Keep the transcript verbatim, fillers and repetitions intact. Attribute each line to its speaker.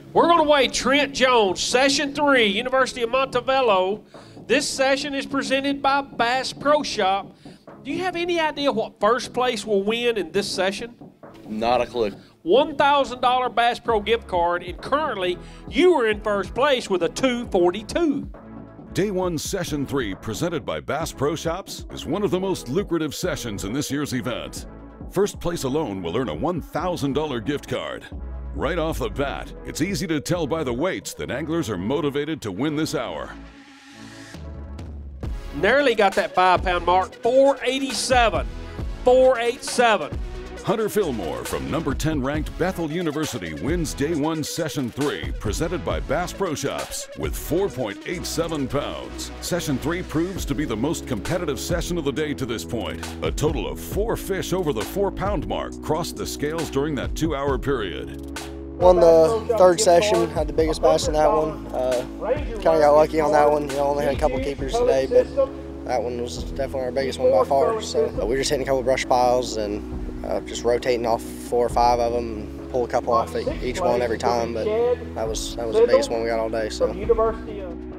Speaker 1: We're going to weigh Trent Jones, Session three, University of Montevallo. This session is presented by Bass Pro Shop. Do you have any idea what first place will win in this session?
Speaker 2: Not a clue.
Speaker 1: one thousand dollar Bass Pro gift card, and currently you are in first place with a two forty-two.
Speaker 3: Day one, Session three, presented by Bass Pro Shops, is one of the most lucrative sessions in this year's event. First place alone will earn a one thousand dollar gift card. Right off the bat, it's easy to tell by the weights that anglers are motivated to win this hour.
Speaker 1: Nearly got that five pound mark, four eighty-seven, four eighty-seven.
Speaker 3: Hunter Fillmore from number ten ranked Bethel University wins Day one, Session three, presented by Bass Pro Shops, with four point eight seven pounds. Session three proves to be the most competitive session of the day to this point. A total of four fish over the four pound mark crossed the scales during that two hour period.
Speaker 4: Won the third session, had the biggest bass in that one. Uh, kind of got lucky on that one. You know, only had a couple keepers today, but that one was definitely our biggest one by far. So we were just hitting a couple brush piles and uh, just rotating off four or five of them, and pull a couple off each one every time. But that was that was the biggest one we got all day. So.